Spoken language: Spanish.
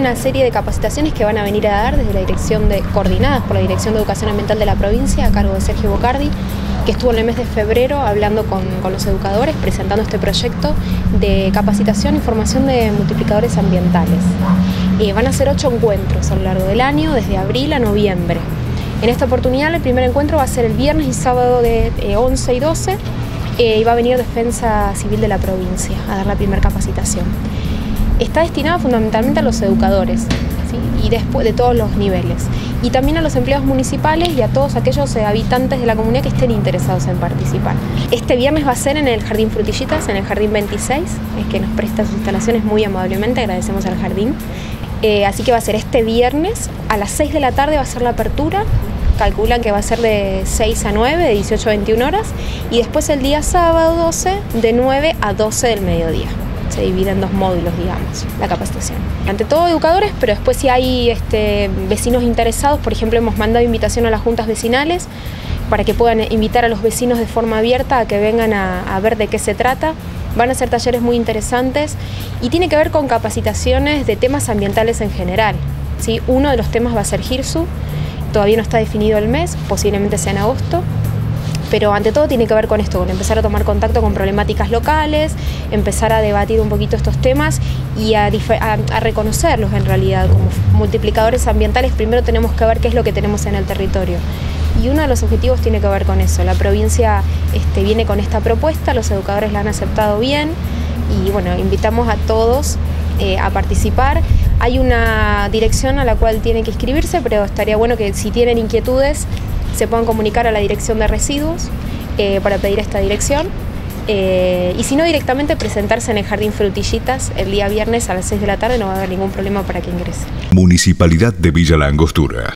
una serie de capacitaciones que van a venir a dar desde la coordinadas por la Dirección de Educación Ambiental de la provincia, a cargo de Sergio Bocardi, que estuvo en el mes de febrero hablando con los educadores, presentando este proyecto de capacitación y formación de multiplicadores ambientales. Van a ser 8 encuentros a lo largo del año, desde abril a noviembre. En esta oportunidad el primer encuentro va a ser el viernes y sábado de 11 y 12, y va a venir Defensa Civil de la provincia a dar la primera capacitación. Está destinada fundamentalmente a los educadores, ¿sí? Y después de todos los niveles, y también a los empleados municipales y a todos aquellos habitantes de la comunidad que estén interesados en participar. Este viernes va a ser en el Jardín Frutillitas, en el Jardín 26, que nos presta sus instalaciones muy amablemente, agradecemos al jardín. Así que va a ser este viernes, a las 6 de la tarde va a ser la apertura. Calculan que va a ser de 6 a 9, de 18 a 21 horas, y después el día sábado 12, de 9 a 12 del mediodía. Se divide en 2 módulos, digamos, la capacitación. Ante todo educadores, pero después si hay vecinos interesados, por ejemplo, hemos mandado invitación a las juntas vecinales para que puedan invitar a los vecinos de forma abierta a que vengan a ver de qué se trata. Van a ser talleres muy interesantes y tiene que ver con capacitaciones de temas ambientales en general, ¿sí? Uno de los temas va a ser GIRSU. Todavía no está definido el mes, posiblemente sea en agosto, pero ante todo tiene que ver con esto, con empezar a tomar contacto con problemáticas locales, empezar a debatir un poquito estos temas y a reconocerlos en realidad como multiplicadores ambientales. Primero tenemos que ver qué es lo que tenemos en el territorio. Y uno de los objetivos tiene que ver con eso. La provincia viene con esta propuesta, los educadores la han aceptado bien y bueno, invitamos a todos a participar. Hay una dirección a la cual tienen que inscribirse, pero estaría bueno que si tienen inquietudes se puedan comunicar a la Dirección de Residuos para pedir esta dirección. Y si no, directamente presentarse en el Jardín Frutillitas el día viernes a las 6 de la tarde, no va a haber ningún problema para que ingrese. Municipalidad de Villa La Angostura.